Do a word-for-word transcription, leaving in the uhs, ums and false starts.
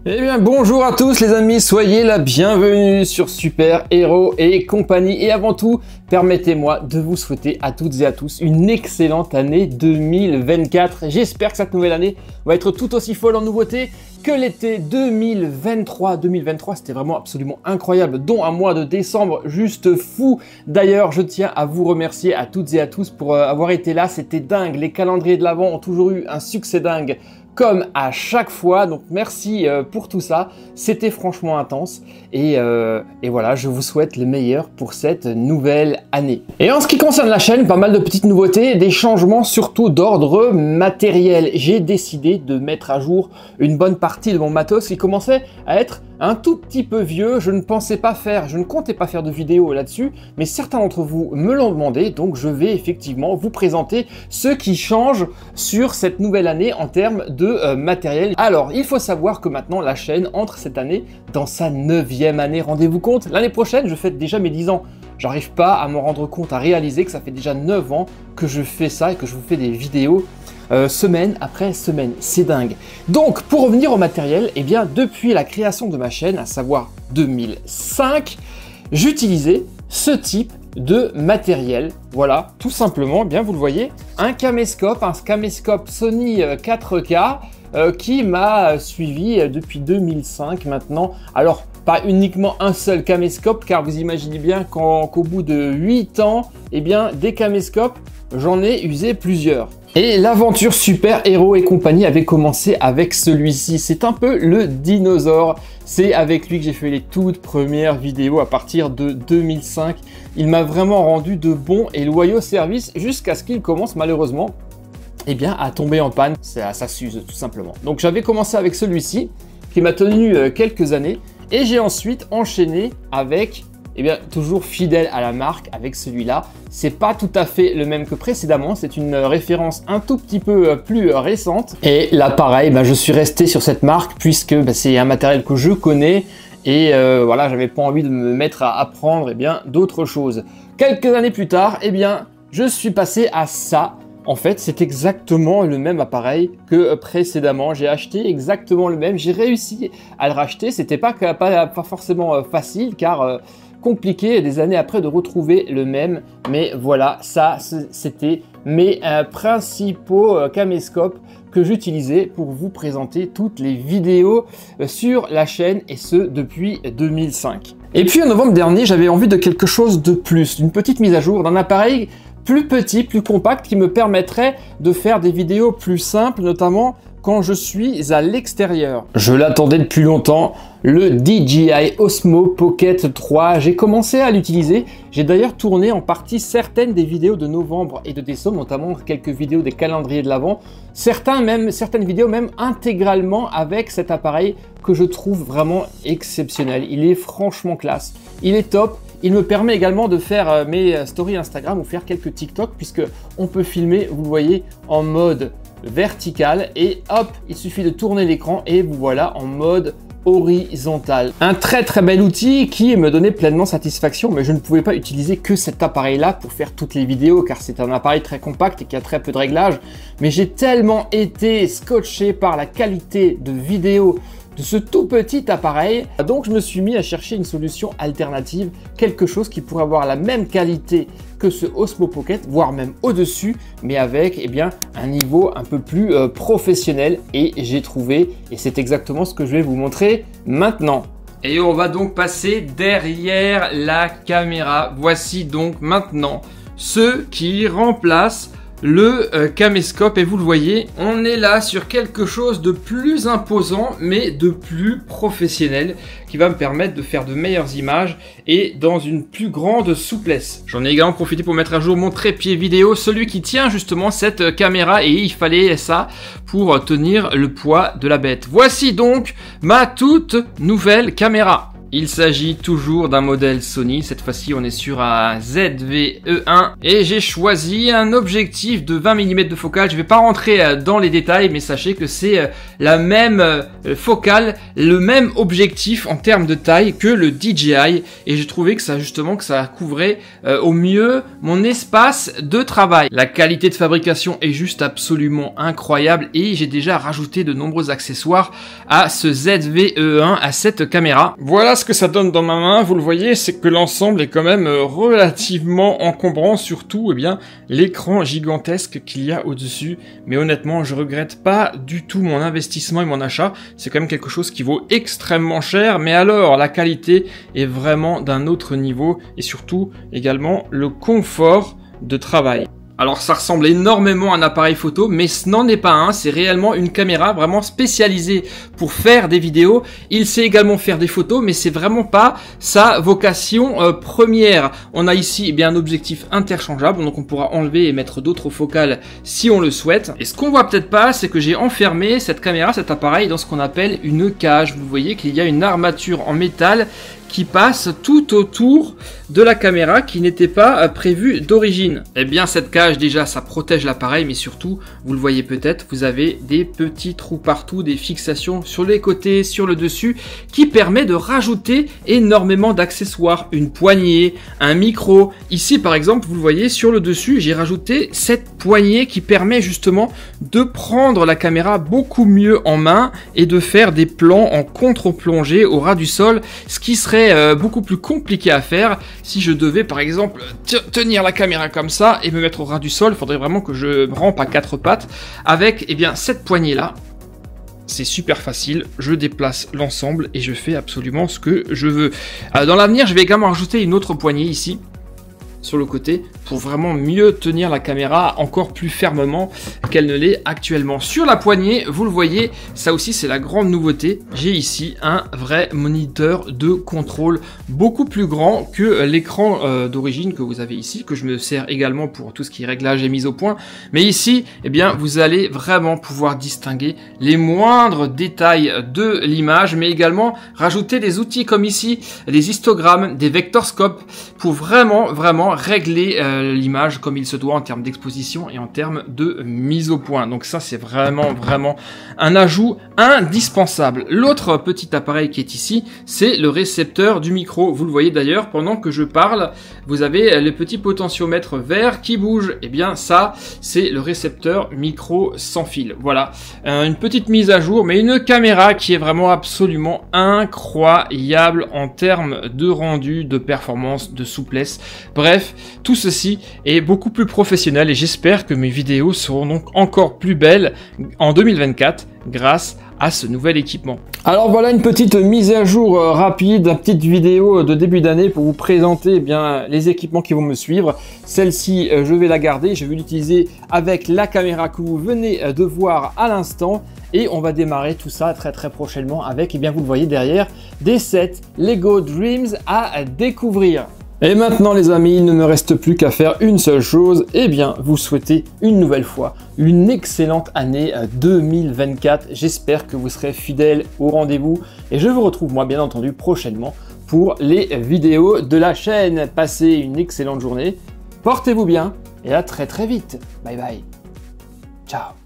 Eh bien bonjour à tous les amis, soyez la bienvenue sur Super Héros et compagnie. Et avant tout, permettez-moi de vous souhaiter à toutes et à tous une excellente année deux mille vingt-quatre. J'espère que cette nouvelle année va être tout aussi folle en nouveautés que l'été deux mille vingt-trois. deux mille vingt-trois, c'était vraiment absolument incroyable, dont un mois de décembre juste fou. D'ailleurs, je tiens à vous remercier à toutes et à tous pour avoir été là, c'était dingue. Les calendriers de l'Avent ont toujours eu un succès dingue, comme à chaque fois, donc merci euh, pour tout ça, c'était franchement intense et, euh, et voilà, je vous souhaite le meilleur pour cette nouvelle année. Et en ce qui concerne la chaîne, pas mal de petites nouveautés, des changements surtout d'ordre matériel. J'ai décidé de mettre à jour une bonne partie de mon matos qui commençait à être un tout petit peu vieux. Je ne pensais pas faire, je ne comptais pas faire de vidéo là-dessus, mais certains d'entre vous me l'ont demandé, donc je vais effectivement vous présenter ce qui change sur cette nouvelle année en termes de euh, matériel. Alors, il faut savoir que maintenant la chaîne entre cette année dans sa neuvième année. Rendez-vous compte, l'année prochaine, je fête déjà mes dix ans. J'arrive pas à me rendre compte, à réaliser que ça fait déjà neuf ans que je fais ça et que je vous fais des vidéos Euh, semaine après semaine, c'est dingue. Donc pour revenir au matériel, eh bien depuis la création de ma chaîne, à savoir deux mille cinq, j'utilisais ce type de matériel. Voilà, tout simplement, eh bien vous le voyez, un caméscope, un caméscope Sony quatre K euh, qui m'a suivi depuis deux mille cinq maintenant. Alors pas uniquement un seul caméscope, car vous imaginez bien qu'au qu'au bout de huit ans, eh bien des caméscopes, j'en ai usé plusieurs. Et l'aventure Super Héros et compagnie avait commencé avec celui-ci. C'est un peu le dinosaure. C'est avec lui que j'ai fait les toutes premières vidéos à partir de deux mille cinq. Il m'a vraiment rendu de bons et loyaux services jusqu'à ce qu'il commence malheureusement eh bien, à tomber en panne. Ça, ça s'use tout simplement. Donc j'avais commencé avec celui-ci qui m'a tenu euh, quelques années et j'ai ensuite enchaîné avec... Eh bien, toujours fidèle à la marque avec celui-là. C'est pas tout à fait le même que précédemment, c'est une référence un tout petit peu plus récente. Et là, pareil, ben, je suis resté sur cette marque puisque ben, c'est un matériel que je connais et euh, voilà, j'avais pas envie de me mettre à apprendre eh bien d'autres choses. Quelques années plus tard, eh bien, je suis passé à ça. En fait, c'est exactement le même appareil que précédemment. J'ai acheté exactement le même. J'ai réussi à le racheter. C'était pas, pas, pas forcément facile car euh, compliqué des années après de retrouver le même. Mais voilà, ça c'était mes euh, principaux euh, caméscopes que j'utilisais pour vous présenter toutes les vidéos euh, sur la chaîne et ce depuis deux mille cinq. Et puis en novembre dernier, j'avais envie de quelque chose de plus, d'une petite mise à jour d'un appareil plus petit, plus compact, qui me permettrait de faire des vidéos plus simples, notamment quand je suis à l'extérieur. Je l'attendais depuis longtemps, le D J I Osmo Pocket trois. J'ai commencé à l'utiliser. J'ai d'ailleurs tourné en partie certaines des vidéos de novembre et de décembre, notamment quelques vidéos des calendriers de l'Avent. Certains même, certaines vidéos même intégralement avec cet appareil que je trouve vraiment exceptionnel. Il est franchement classe. Il est top. Il me permet également de faire mes stories Instagram ou faire quelques TikTok puisque on peut filmer, vous le voyez, en mode vertical et hop, il suffit de tourner l'écran et vous voilà en mode horizontal. Un très très bel outil qui me donnait pleinement satisfaction, mais je ne pouvais pas utiliser que cet appareil là pour faire toutes les vidéos car c'est un appareil très compact et qui a très peu de réglages. Mais j'ai tellement été scotché par la qualité de vidéo de ce tout petit appareil, donc je me suis mis à chercher une solution alternative, quelque chose qui pourrait avoir la même qualité que ce Osmo Pocket, voire même au-dessus, mais avec eh bien, un niveau un peu plus euh, professionnel. Et j'ai trouvé, et c'est exactement ce que je vais vous montrer maintenant. Et on va donc passer derrière la caméra. Voici donc maintenant ce qui remplace le euh, caméscope et vous le voyez, on est là sur quelque chose de plus imposant mais de plus professionnel qui va me permettre de faire de meilleures images et dans une plus grande souplesse. J'en ai également profité pour mettre à jour mon trépied vidéo, celui qui tient justement cette caméra et il fallait ça pour tenir le poids de la bête. Voici donc ma toute nouvelle caméra. Il s'agit toujours d'un modèle Sony, cette fois-ci on est sur un Z V E un et j'ai choisi un objectif de vingt millimètres de focale. Je vais pas rentrer dans les détails, mais sachez que c'est la même focale, le même objectif en termes de taille que le D J I, et j'ai trouvé que ça justement que ça couvrait euh, au mieux mon espace de travail. La qualité de fabrication est juste absolument incroyable et j'ai déjà rajouté de nombreux accessoires à ce Z V E un, à cette caméra. Voilà ce que ça donne dans ma main. Vous le voyez, c'est que l'ensemble est quand même relativement encombrant, surtout eh bien l'écran gigantesque qu'il y a au-dessus. Mais honnêtement, je regrette pas du tout mon investissement et mon achat. C'est quand même quelque chose qui vaut extrêmement cher, mais alors la qualité est vraiment d'un autre niveau et surtout également le confort de travail. Alors ça ressemble énormément à un appareil photo, mais ce n'en est pas un, c'est réellement une caméra vraiment spécialisée pour faire des vidéos. Il sait également faire des photos, mais c'est vraiment pas sa vocation euh, première. On a ici eh bien un objectif interchangeable, donc on pourra enlever et mettre d'autres focales si on le souhaite. Et ce qu'on voit peut-être pas, c'est que j'ai enfermé cette caméra, cet appareil dans ce qu'on appelle une cage. Vous voyez qu'il y a une armature en métal qui passe tout autour de la caméra, qui n'était pas prévue d'origine. Eh bien cette cage déjà ça protège l'appareil, mais surtout vous le voyez peut-être, vous avez des petits trous partout, des fixations sur les côtés, sur le dessus, qui permet de rajouter énormément d'accessoires, une poignée, un micro. Ici par exemple vous le voyez sur le dessus, j'ai rajouté cette poignée qui permet justement de prendre la caméra beaucoup mieux en main et de faire des plans en contre-plongée au ras du sol, ce qui serait Euh, beaucoup plus compliqué à faire si je devais par exemple tenir la caméra comme ça et me mettre au ras du sol. Il faudrait vraiment que je me rampe à quatre pattes. Avec eh bien cette poignée là, c'est super facile, je déplace l'ensemble et je fais absolument ce que je veux. Euh, dans l'avenir, je vais également rajouter une autre poignée ici sur le côté pour vraiment mieux tenir la caméra encore plus fermement qu'elle ne l'est actuellement. Sur la poignée, vous le voyez, ça aussi c'est la grande nouveauté. J'ai ici un vrai moniteur de contrôle beaucoup plus grand que l'écran euh, d'origine que vous avez ici, que je me sers également pour tout ce qui est réglage et mise au point. Mais ici, eh bien, vous allez vraiment pouvoir distinguer les moindres détails de l'image, mais également rajouter des outils comme ici, des histogrammes, des vectorscopes pour vraiment, vraiment régler euh, l'image comme il se doit en termes d'exposition et en termes de mise au point. Donc ça c'est vraiment vraiment un ajout indispensable. L'autre petit appareil qui est ici, c'est le récepteur du micro. Vous le voyez d'ailleurs, pendant que je parle, vous avez le petit potentiomètre vert qui bouge. Et bien ça, c'est le récepteur micro sans fil. Voilà, euh, une petite mise à jour, mais une caméra qui est vraiment absolument incroyable en termes de rendu, de performance, de souplesse. Bref, tout ceci est beaucoup plus professionnel et j'espère que mes vidéos seront donc encore plus belles en deux mille vingt-quatre grâce à ce nouvel équipement. Alors voilà une petite mise à jour euh, rapide, une petite vidéo de début d'année pour vous présenter eh bien les équipements qui vont me suivre. Celle-ci, euh, je vais la garder, je vais l'utiliser avec la caméra que vous venez de voir à l'instant. Et on va démarrer tout ça très très prochainement avec, eh bien vous le voyez derrière, des sets Lego Dreams à découvrir. Et maintenant les amis, il ne me reste plus qu'à faire une seule chose, et eh bien vous souhaiter une nouvelle fois une excellente année deux mille vingt-quatre. J'espère que vous serez fidèles au rendez-vous et je vous retrouve moi bien entendu prochainement pour les vidéos de la chaîne. Passez une excellente journée, portez-vous bien et à très très vite. Bye bye. Ciao.